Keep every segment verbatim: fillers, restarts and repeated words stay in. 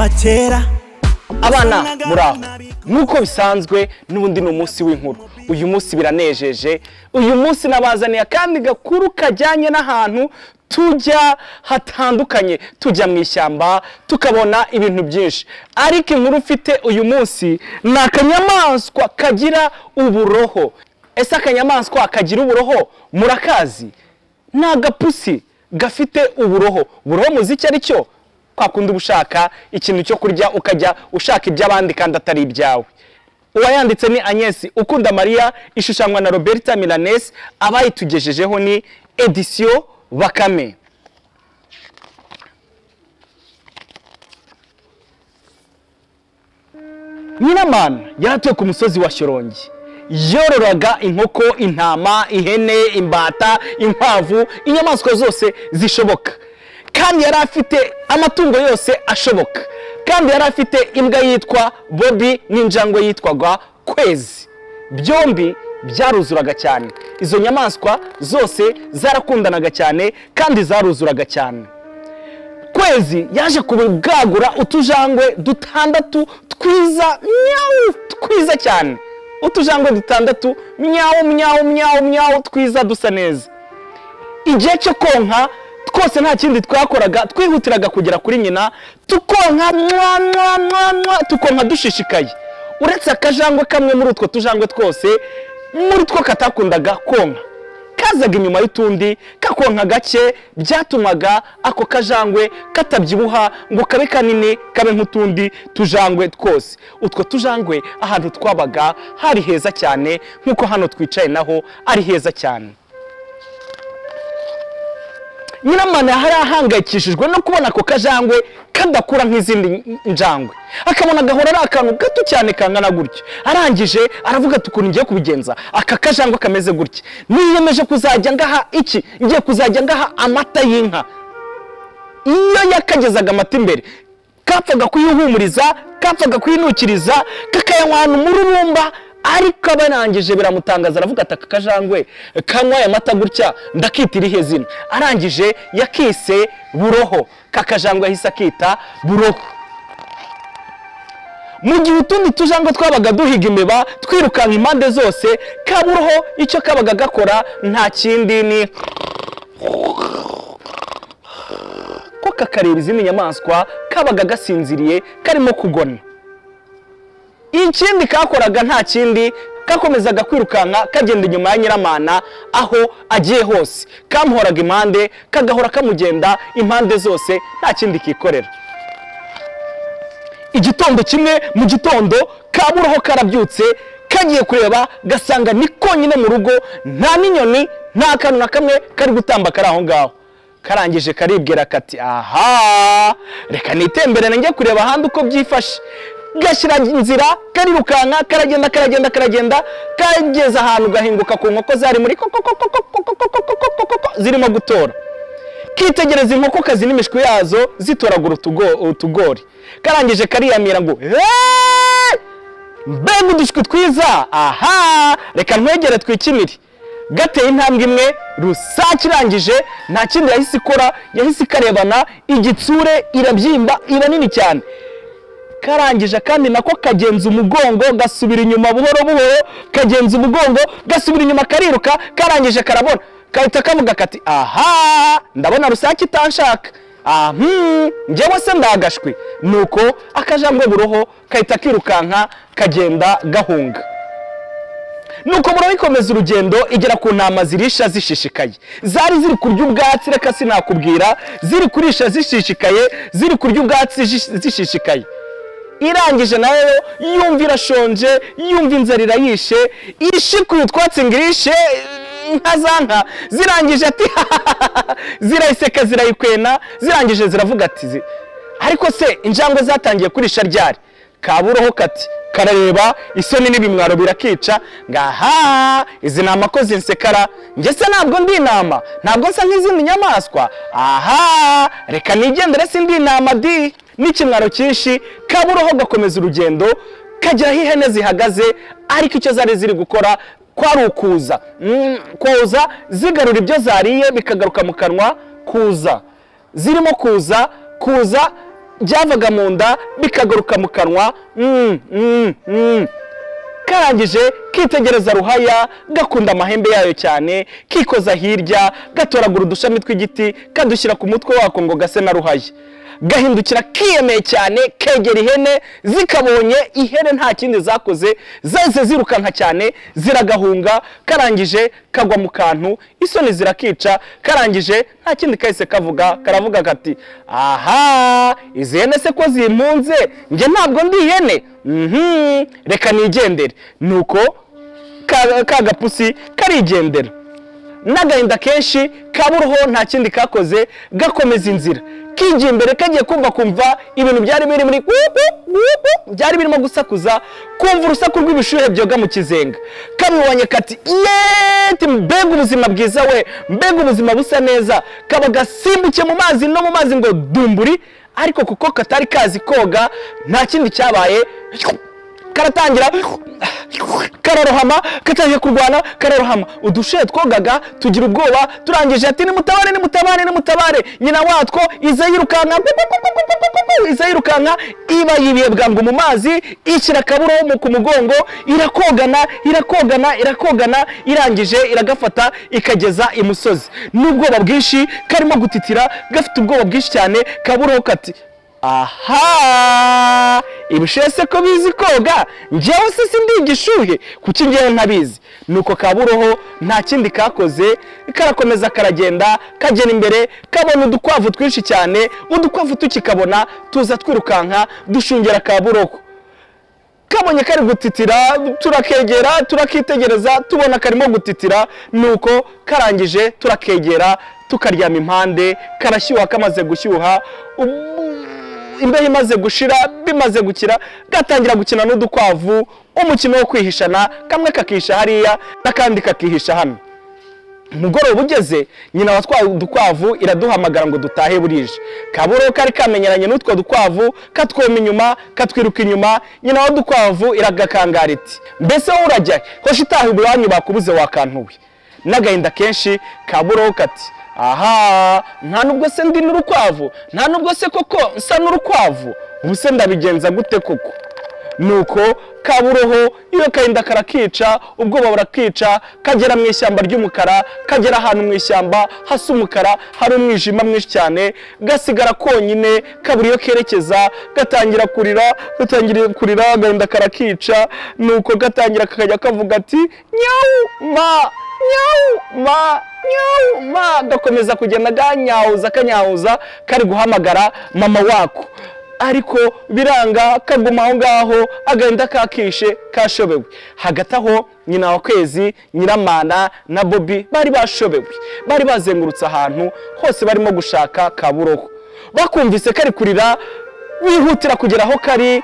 kuva kera. Abana muraho nuko bisanzwe n'ubundi no munsi w'inkuru. Uyu munsi biranejeje, uyu munsi nabazaniye kandi gakuru kajyanye n'ahantu tujya hatandukanye, tujya mu ishyamba tukabona ibintu byinshi. Ariko inkuru mfite uyu munsi ni akanyamaswa kagira uburoho. Ese akanyamaswa kagira uburoho murakazi? Ni agapusi gafite uburoho. Uburoho muzi icyo ari cyo? Kwakunda ubushaka ikintu cyo kurya ukajya ushaka iby'abandi kandi atari ibyawe. Uwayanditse ni Agnes Ukunda Maria, ishushanywa na Roberta Milanes, abayitugejejeho ni Edition Bakame. Nyiramana yaratuye ku musozi wa Shyorongi. Yororaga inkoko, intama, ihene, imbata, inkwavu, inyamaswa zose zishoboka. Kandi yari afite amatungo yose ashoboka. Kandi yari afite imbwa yitwa Bobby n'injangwe yitwaga Kwezi. Byombi byaruzuraga cyane. Izo nyamaswa zose zarakundanaga cyane kandi zaruzuraga cyane. Kwezi yaje kubwagura utujangwe dutandatu twiza myawu twiza cyane. Utujangwe dutandatu myawu myawu myawu myawu twiza dusa neza. Igihe cyo konka twose nta kindi twakoraga, twihutiraga kugera kuri nyina tukonka mwa mwa mwa mwa tukonka dushishikaye. Uretse akajangwe kamwe muri utwo tujangwe twose muri two katakundaga konka, kazaga inyuma y'utundi kakonka gake, byatumaga ako kajangwe katabyibuha ngo kabe kanini kabe nk'utundi tujangwe twose. Utwo tujangwe ahantu twabaga hari heza cyane, nkuko hano twicaye naho ari heza cyane. Nyiramana hari ahangayikishijwe no kubona ako kajangwe kadakura nk'izindi njangwe. Akabona gahora ari akantu gato cyane kangana gutyo. Arangije aravuga ati ukuntu ngiye kubigenza aka kajangwe kameze gutya. Niyemeje kuzajya ngaha iki, ngiye kuzajya ngaha amata y'inka. Iyo yakagezaga amata imbere kapfaga kuyihumuriza, kapfaga kuyinukiriza, kakayanywana umururumba. Ariko abanangije biramutangaza, aravuga ati aka kajangwe kanywa amata gutya ndakitira ihe zina. Arangije yakise Buroho. Kakajangwe yahise akita Buroho. Mu gihe utundi tujangwe twabaga duhiga imeba twirukanka impande zose, Kaburoho icyo kabaga gakora nta kindi ni ko kakareba izindi nyamaswa kabaga gasinziriye karimo kugona. Ikindi kakoraga nta kindi, kakomezaga kwirukanka kagenda inyuma ya Nyiramana aho agiye hose. Kamuhoraga impande, kagahora kamugenda impande zose, nta kindi kikorera. Igitondo kimwe mu gitondo Kaburoho karabyutse, kagiye kureba gasanga ni konyine mu rugo, nta n'inyoni, nta kantu na kamwe kari gutamba kari aho ngaho. Karangije karibwira kati aha, reka nitembere njye kureba ahandi uko byifashe. Gashyira inzira karirukanka, karagenda karagenda karagenda kageza ahantu gahinguka ku nkoko zari muri zirimo gutora. Kitegereza inkoko kazi n'imishwi yazo zitoragura utugori. Karangije kariyamira ngo mbega udushwi twiza, aha reka ntwegere twikinire. Gateye intambwe imwe, rusake irangije nta kindi yahise ikora, yahise ikarebana igitsure irabyimba iba nini cyane. Karangije kandi nako kagenza umugongo gasubira inyuma buhoro buhoro, kagenza umugongo gasubira inyuma kariruka. Karangije karabona kahita kavuga kati aha ndabona rusake itanshaka, ah hmm njyewe se ndagashwe. Nuko akajangwe Buroho kahita kirukanka kagenda gahunga. Nuko Buroho ikomeza urugendo igera ku ntama zirisha zishishikaye. Zari ziri kurya ubwatsi, reka sinakubwira, ziri kurisha zishishikaye, ziri kurya ubwatsi zishishikaye. Irangije nayo yumva irashonje, yumva inzara irayishe, ishikuye utwatsi ngirishe nka zanka. Zirangije ati zirayiseka zirayikwena. Zirangije ziravuga ati ariko se injangwe zatangiye kurisha ryari? Kaburoho kati karareba isoni n'ibimwaro birakica, ngaha izi nama ko zinsekara, njye se ntabwo ndi inama, ntabwo nsa nk'izindi nyamaswa, aha reka nigendere sindi inama di. N'ikimwaro cyinshi Kaburoho gakomeza urugendo kagera aho ihene zihagaze. Ariko icyo zari ziri gukora kwari ukuza kuza zigarura ibyo zariye bikagaruka mu kanwa, kuza zirimo kuza kuza byavaga mu nda bikagaruka mu kanwa. mm, mm, mm. Karangije kitegereza ruhaya, gakunda amahembe yayo cyane, kikoza hirya, gatoragura udushami tw'igiti kadushyira ku mutwe wako ngo gase na ruhaya. Gahindukira kiyemeye cyane, kegera ihene, zikabonye ihene nta kindi zakoze, zahise zirukanka cyane ziragahunga. Karangije kagwa mu kantu, isoni zirakica. Karangije nta kindi kahise kavuga, karavuga kati aha, izi hene se ko zimpunze, njye ntabwo ndi ihene, mhm reka nigendere. Nuko ka gapusi karigendera. N'agahinda kenshi Kaburoho nta kindi kakoze, gakomeza inzira kijya imbere, kagiye kumva kumva ibintu byari biri muri byari birimo gusakuza, kumva urusaku rw'ibishuhe byoga mu kizenga. Kamubonye kati yeti, mbega ubuzima bwiza we, mbega ubuzima busa neza. Kaba gasimbuke mu mazi, no mu mazi ngo dumburi, ariko kuko katari kazi koga nta kindi cyabaye, karatangira kararohama, katangiye kurwana kararohama. Udushe twogaga tugira ubwoba, turangije ati ni mutabare ni mutabare ni mutabare. Nyina watwo iza yirukanka, iza yirukanka iba yibiye bwangu mu mazi, ikira Kaburoho mu kumugongo, irakogana irakogana irakogana, irangije iragafata ikageza imusozi. N'ubwoba bwinshi karimo gutitira, gafite ubwoba bwinshi cyane. Kaburoho kati aha, ibishese ko bizi koga, njyewe se sindi igishuhe, kuki njyewe ntabizi. Nuko Kaburoho nta kindi kakoze, karakomeza karagenda, kagera imbere, kabona udukwavu twinshi cyane. Udukwavu tukikabona tuza twirukanka dushungera Kaburoho. Kabonye kari gutitira, turakegera turakitegereza, tubona karimo gutitira. Nuko karangije turakegera, tukaryama impande. Karashyuha, kamaze gushyuha, imbeho imaze gushira, bimaze gukira, gatangira gukina n'udukwavu umukino wo kwihishana. Kamwe kakihisha hariya, n'akandi kakihisha hano. Umugoroba ugeze, nyina watwaye udukwavu iraduhamagara ngo dutahe burije. Kaburoho kari kamenyeranye n'utwo dukwavu, katwoma inyuma, katwiruka inyuma. Nyina w'udukwavu iragakangara iti mbese wowe urajya hoshi itaha iwanyu bakubuze wakantuwe. N'agahinda kenshi Kaburoho kati aha, nta nubwo se ndi n'urukwavu, nta nubwo se koko nsa n'urukwavu, ubu se ndabigenza gute koko. Nuko Kaburoho iyo kahinda karakica, ubwoba burakica, kagera mu ishyamba ry'umukara. Kagera ahantu mu ishyamba hasa umukara, hari umwijima mwinshi cyane, gasigara konyine. Kabura iyo kerekeza, gatangira kurira, gatangira kurira, agahinda karakica. Nuko gatangira kakajya kavuga ati nyau ma, nyau ma, nyau ma. Gakomeza kugenda ganyahuza kanyahuza, kari guhamagara mama wako, ariko biranga, kaguma aho ngaho, agahinda kakishe kashobewe. Hagati aho nyina wa Kwezi, Nyiramana na Bobi bari bashobewe, bari bazengurutse ahantu hose barimo gushaka Kaburoho. Bakumvise kari kurira, bihutira kugera aho kari,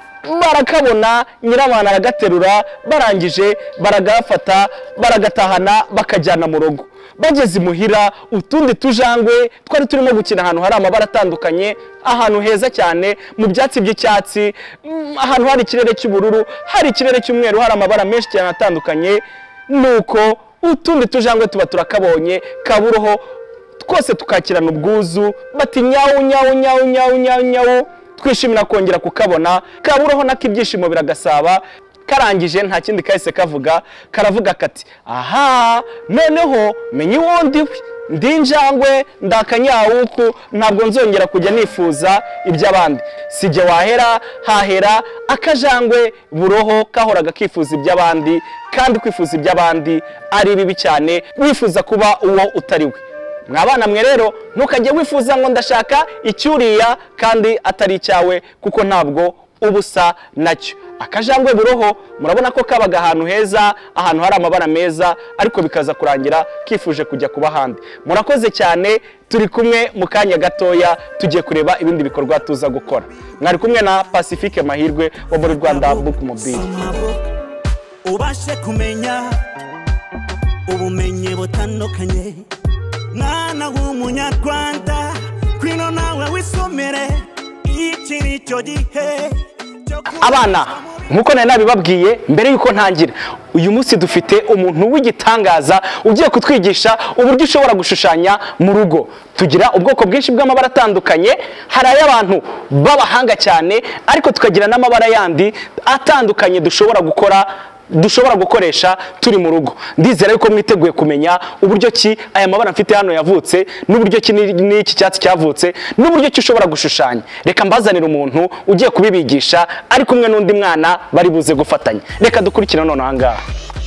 barakabona. Nyiramana aragaterura, barangije baragafata, baragatahana, bakajyana mu rugo. Bageze imuhira, utundi tujangwe twari turimo gukina ahantu hari amabara atandukanye, ahantu heza cyane mu byatsi by'icyatsi, ahantu hari ikirere cy'ubururu, hari ikirere cy'umweru, hari amabara menshi cyane atandukanye. Nuko utundi tujangwe tuba turakabonye. Kaburoho twose tukakirana ubwuzu, bati nyawu nyawu nyawu nyawu nyawu nyawu, twishimira kongera kukabona. Kaburoho nako ibyishimo biragasaba. Karangije nta kindi kahise kavuga, karavuga kati aha, noneho menye uwo ndiwe, ndi injangwe, ndakanyawuku, ntabwo nzongera kujya nifuza iby'abandi. Sijye wahera hahera akajangwe Buroho kahoraga kifuza iby'abandi, kandi kwifuza iby'abandi ari bibi cyane, wifuza kuba uwo utari we. Mwabana mwe rero ntukajye wifuza ngo ndashaka icyuriya kandi atari cyawe, kuko ntabwo ubusa nacyo. Akajangwe Buroho murabona ko kabaga ahantu heza, ahantu hari amabara meza, ariko bikaza kurangira kifuje kujya kuba handi. Murakoze cyane, turi kumwe mu kanya gatoya tugiye kureba ibindi bikorwa tuza gukora. Mwari kumwe na Pacifique Mahirwe wo muri Rwanda Book Mobile. Ubashe kumenya ubumenye butandukanye, mwana w'umunyarwanda, kwino nawe wisomere iki nicyo gihe. Abana nkuko nari nabibabwiye mbere yuko ntangira, uyu munsi dufite umuntu w'igitangaza ugiye kutwigisha uburyo ushobora gushushanya mu rugo. Tugira ubwoko bwinshi bw'amabara atandukanye, hari ay'abantu b'abahanga cyane, ariko tukagira n'amabara yandi atandukanye dushobora gukora dushobora gukoresha turi mu rugo. Ndizera yuko mwiteguye kumenya uburyo ki aya mabara mfite hano yavutse, n'uburyo ki n'iki cyatsi cyavutse, n'uburyo ki ushobora gushushanya. Reka mbazanire umuntu ugiye kubibigisha ari kumwe n'undi mwana bari buze gufatanya. Reka dukurikire none aha ngaha.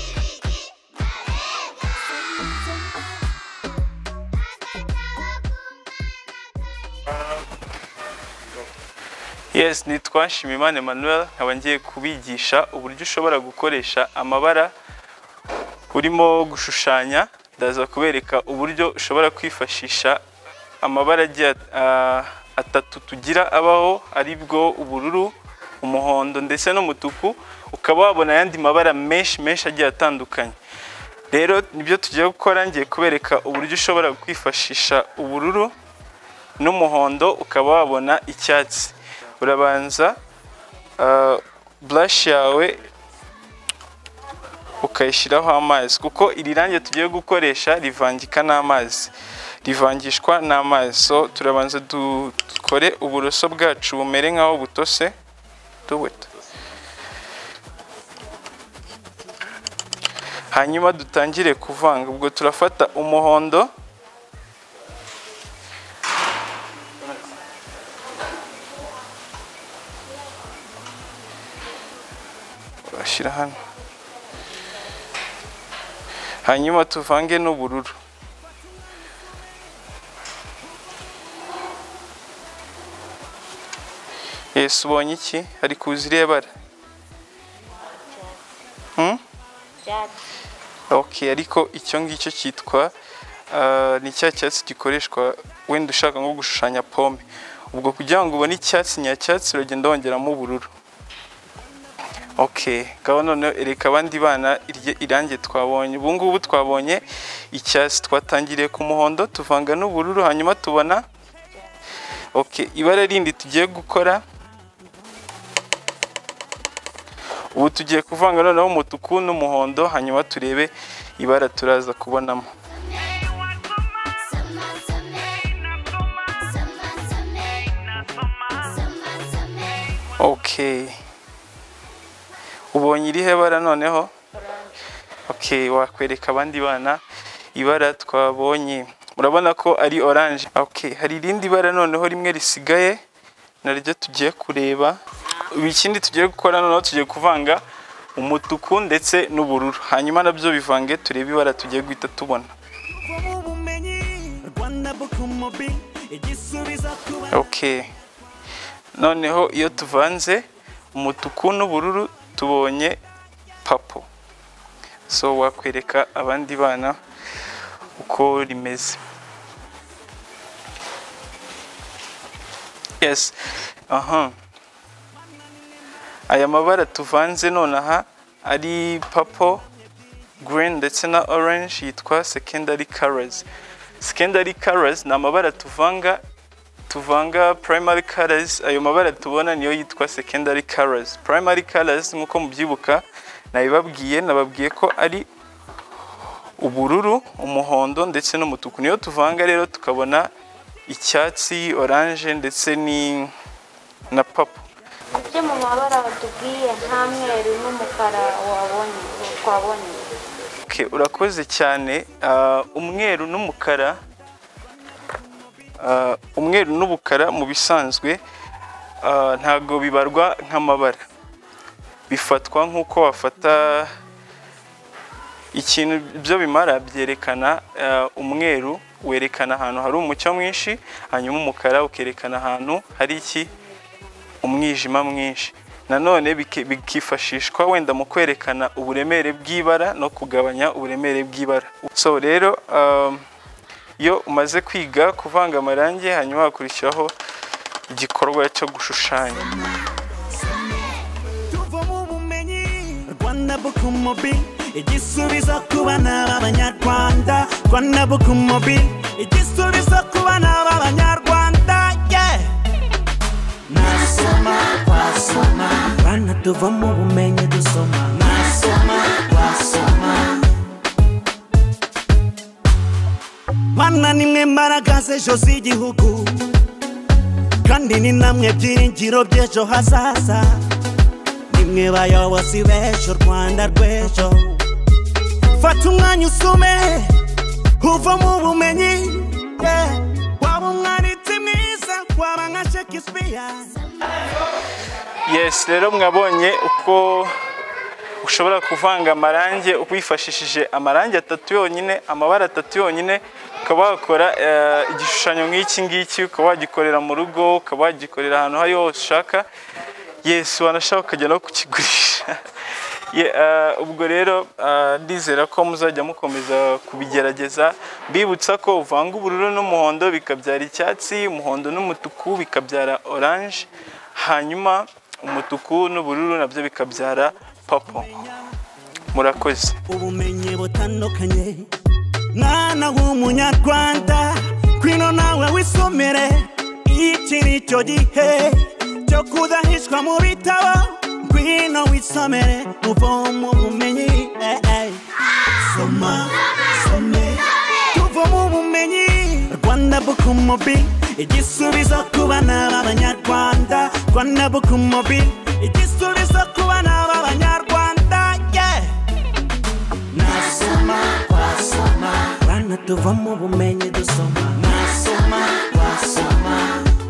Yes, nitwa Nshimiyimana Emmanuel, nkaba ngiye kubigisha uburyo ushobora gukoresha amabara urimo gushushanya. Ndaza kubereka uburyo ushobora kwifashisha amabara agiye atatu tugira abaho, ari bwo ubururu, umuhondo ndetse n'umutuku, ukaba wabona ayandi mabara menshi menshi agiye atandukanye. Rero nibyo tugiye gukora, ngiye kubereka uburyo ushobora kwifashisha ubururu n'umuhondo ukaba wabona icyatsi. Urabanza uh, brush yawe ukayishyiraho amazi, kuko iri rangi tugiye gukoresha rivangika n'amazi, rivangishwa n'amazi. So turabanza dukore uburoso bwacu bumere nkaho butose. Do it. Hanyuma dutangire kuvanga. Ubwo turafata umuhondo, bashyira hano, hanyuma tuvange n'ubururu. Yes, ubonye iki? Hari kuza iriya bara? Hmm? Okay, ariko icyo ngicyo cyitwa uh, ni cya cyatsi gikoreshwa wenda ushaka nko gushushanya pome. Ubwo kugira ngo ubone icyatsi nyacyatsi uragenda wongeramo ubururu. Okay, gaho none ereka abandi bana irangi twabonye. Ubu ngubu twabonye icyatsi, twatangiriye ku muhondo tuvanga n'ubururu, hanyuma tubona okay, ibara rindi tugiye gukora. Ubu tugiye kuvanga noneho umutuku n'umuhondo, hanyuma turebe ibara turaza kubonamo. Okay, ubonye irihe bara noneho? Okay, wakwereka abandi bana ibara twabonye. Murabona ko ari orange. Okay, hari irindi bara noneho rimwe risigaye naryo tugiye kureba. Ikindi tugiye gukora noneho tugiye kuvanga umutuku ndetse n'ubururu, hanyuma nabyo bivange turebe ibara tugiye guhita tubona. Okay, noneho iyo tuvanze umutuku n'ubururu tubonye papo. So wakwereka abandi bana uko rimeze. Yes, aha, aya mabara tuvanze nonaha ari purple, green ndetse na orange yitwa secondary colors. Secondary colors ni amabara tuvanga tuvanga primary colors. Ayo mabara tubona niyo yitwa secondary colors. Primary colors nkuko mubyibuka nabibabwiye, nababwiye ko ari ubururu, umuhondo ndetse n'umutuku. Niyo tuvanga rero tukabona icyatsi, orange ndetse ni na purple. Kubyo mu mabara batubwiye nta mweru n'umukara wabonye twabonye. Okay, urakoze cyane. Uh, umweru n'umukara uh, umweru n'ubukara mu bisanzwe uh, ntago bibarwa nk'amabara, bifatwa nk'uko wafata ikintu byo bimara. Byerekana uh, umweru werekana ahantu hari umucyo mwinshi, hanyuma umukara ukerekana ahantu hari iki umwijima mwinshi. Nanone bikifashishwa wenda mu kwerekana uburemere bw'ibara no kugabanya uburemere bw'ibara. So rero um, iyo umaze kwiga kuvanga amarangi, hanyuma hakurikiraho igikorwa cyo gushushanya. Igisubizo ku bana b'Abanyarwanda, Rwanda Book Mobile, igisubizo ku bana b'Abanyarwanda, yeah. Nasoma kwa wasoma bana tuva mu bumenyi dusoma nasoma wasoma bana nimwe mbaraga z'ejo z'igihugu kandi ni namwe byiringiro by'ejo hazaza nimwe bayobozi b'ejo Rwanda rw'ejo fata umwanya usome uva mu bumenyi waba umwanditsi mwiza waba nka Shakespeare. Yes, rero mwabonye uko ushobora kuvanga amarangi wifashishije amarangi atatu yonyine, amabara atatu yonyine, ukaba wakora igishushanyo nk'iki ngiki, ukaba wagikorera mu rugo, ukaba wagikorera ahantu aho hose ushaka. Yes, wanashaka ukajya no kukigurisha. Ubwo rero ndizera ko muzajya mukomeza kubigerageza, bibutsa ko uvanga ubururu n'umuhondo bikabyara icyatsi, umuhondo n'umutuku bikabyara orange, hanyuma umutuku n'ubururu nabyo bikabyara purple. Murakoze. Ubumenyi butandukanye mwana w'umunyarwanda kwino nawe wisomere iki nicyo gihe cyo kudahishwa mu bitabo kwino wisomere uvoma ubumenyi soma some tuvoma ubumenyi Rwanda Book Mobile igisubizo ku bana b'Abanyarwanda Rwanda Book Mobile igisubizo ku bana b'Abanyarwanda yeah nasoma wasoma bana tuva mu bumenyi dusoma nasoma wasoma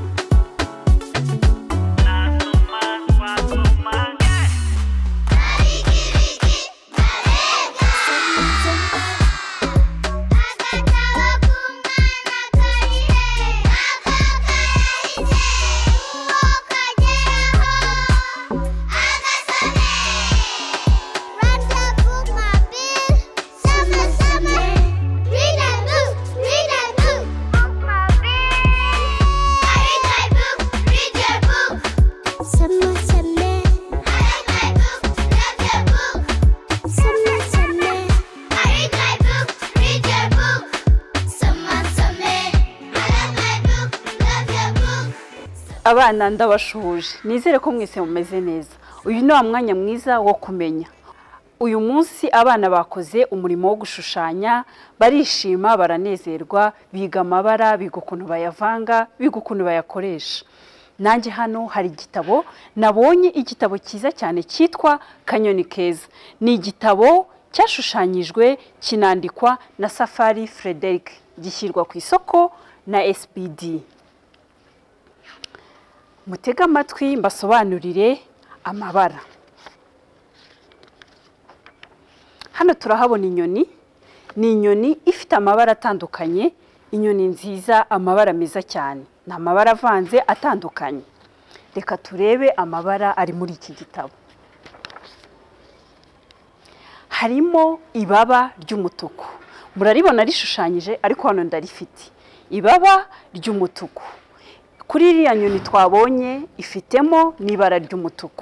Abana ndabashuje nizere ko mwese mumeze neza. Uyu ni umwanya mwiza wo kumenya. Uyu munsi abana bakoze umurimo wo gushushanya, barishima baranezerwa, biga amabara, biga ukuntu bayavanga, biga ukuntu bayakoresha. Nanjye hano hari igitabo nabonye, igitabo cyiza cyane cyitwa Kanyoni Keza. Ni igitabo cyashushanyijwe kinandikwa na Safari Frederick, gishyirwa ku isoko na S P D. Mutega amatwi mbasobanurire amabara. Hano turahabona inyoni, ni inyoni ifite amabara atandukanye, inyoni nziza, amabara meza cyane, ni amabara avanze atandukanye. Reka turebe amabara ari muri iki gitabo. Harimo ibaba ry'umutuku, muraribona rishushanyije ariko hano ndarifite. Ibaba ry'umutuku, kuri iriya nyoni twabonye ifitemo n'ibara ry'umutuku.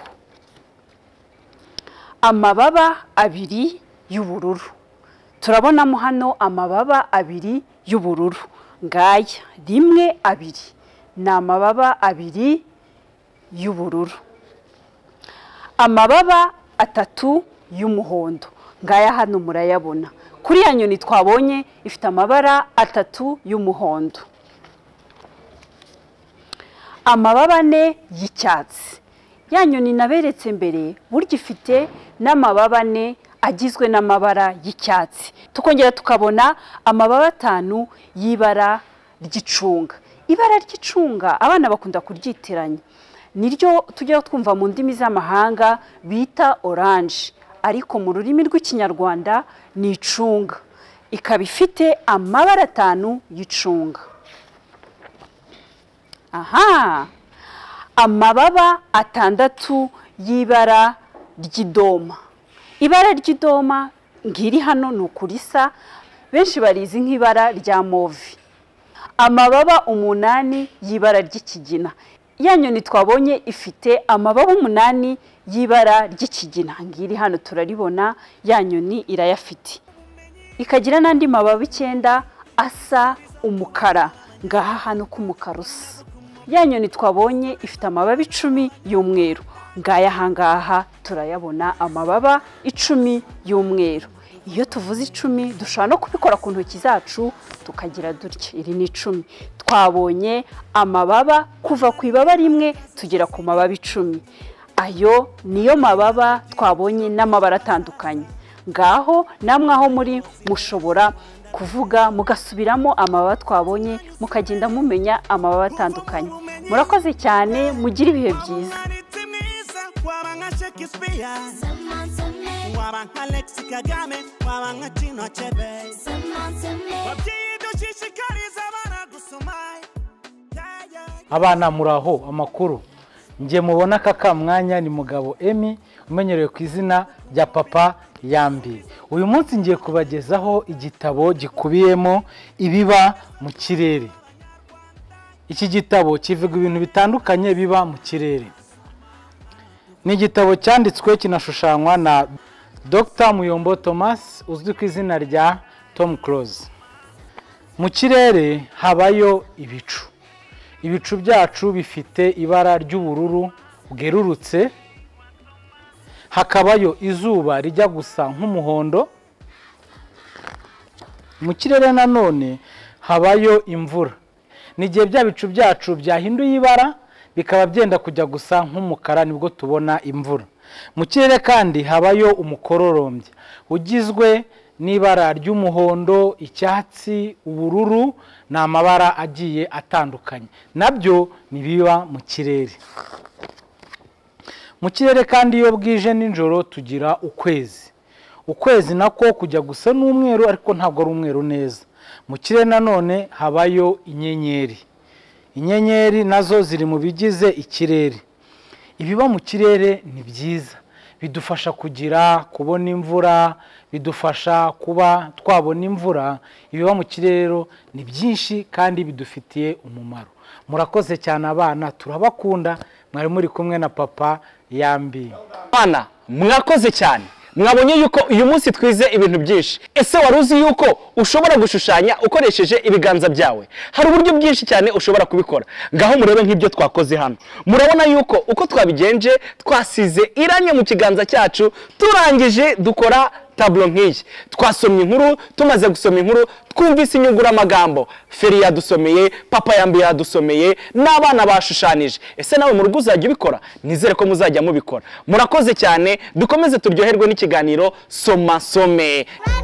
Amababa abiri y'ubururu, turabonamo hano amababa abiri y'ubururu. Ngaya rimwe abiri, ni amababa abiri y'ubururu. Amababa atatu y'umuhondo, ngaya hano murayabona. Kuri ya nyoni twabonye ifite amabara atatu y'umuhondo. Amababa ane y'icyatsi, ya nyoni naberetse mbere burya ifite n'amababa ane agizwe n'amabara y'icyatsi. Tukongera tukabona amababa atanu y'ibara ry'icunga. Ibara ry'icunga abana bakunda kuryitiranya, niryo tujya twumva mu ndimi z'amahanga bita orange, ariko mu rurimi rw'ikinyarwanda ni icunga. Ikaba ifite amabara atanu y'icunga. Aha, amababa atandatu y'ibara ry'idoma. Ibara ry'idoma ngiri hano ni ukurisa, benshi barizi nk'ibara rya move. Amababa umunani y'ibara ry'ikigina. Ya nyoni twabonye ifite amababa umunani y'ibara ry'ikigina, ngiri hano turaribona, ya nyoni irayafite. Ikagira n'andi mababa icyenda asa umukara, ngaha hano k'umukara usa. Ya nyoni twabonye ifite amababa icumi y'umweru. ngaya ahangaha turayabona amababa icumi y'umweru. Iyo tuvuze icumi dushobora no kubikora ku ntoki zacu tukagira dutya, iri ni icumi. Twabonye amababa kuva ku ibaba rimwe tugera ku mababa icumi. Ayo niyo mababa twabonye n'amabara atandukanye. Ngaho namwe aho muri mushobora kuvuga mugasubiramo amababa twabonye mukagenda mumenya amababa atandukanye. Murakoze cyane, mugira ibihe byiza. Abana muraho, amakuru. Ngiye mubona kaka mwanya ni Mugabo Emmy umenyerewe ku izina rya Papa Yambi. Uyu munsi ngiye kubagezaho igitabo gikubiyemo ibiba mu kirere. Iki gitabo kivuga ibintu bitandukanye biba mu kirere. Ni igitabo cyanditswe kinashushanywa na Doctor Muyombo Thomas uzwi ku izina rya Tom Close. Mu kirere habayo ibicu. Ibicu byacu bifite ibara ry'ubururu bwerurutse, hakabayo izuba rijya gusa nk'umuhondo. Mu kirere nanone habayo imvura. Nigihe bya bicu byacu byahinduye ibara bikaba byenda kujya gusa nk'umukara nibwo tubona imvura. Mu kirere kandi habayo umukororombya ugizwe n'ibara ry'umuhondo, icyatsi, ubururu na amabara agiye atandukanye. Nabyo nibiba mu kirere. Mu kirere kandi iyo bwije ninjoro tugira ukwezi. Ukwezi nako kujya gusa n'umweru ariko ntabwo ari umweru neza. Mu kirere nanone habayo inyenyeri. Inyenyeri nazo ziri mu bigize ikirere. Ibiba mu kirere ni byiza. Bidufasha kugira kubona imvura, bidufasha kuba twabona imvura. Ibiba mu kirere ni byinshi kandi bidufitiye umumaro. Murakoze cyane abana, turabakunda. Mwari muri kumwe na Papa Yambi. Bana mwakoze cyane. Mwabonye yuko uyu munsi twize ibintu byinshi. Ese wari uzi yuko ushobora gushushanya ukoresheje ibiganza byawe? Hari uburyo bwinshi cyane ushobora kubikora. Ngaho murebe nk'ibyo twakoze hano. Murabona yuko uko twabigenje twasize iranye mu kiganza cyacu, turangije dukora tablo nk'iyi. Twasomye inkuru, tumaze gusoma inkuru twumvise inyugura amagambo. Feri yadusomeye, Papa Yambi yadusomeye, n'abana bashushanije. Ese nawe mu rugo uzajya ubikora? Nizere ko muzajya mubikora. Murakoze cyane, dukomeze turyoherwe n'ikiganiro Soma Some.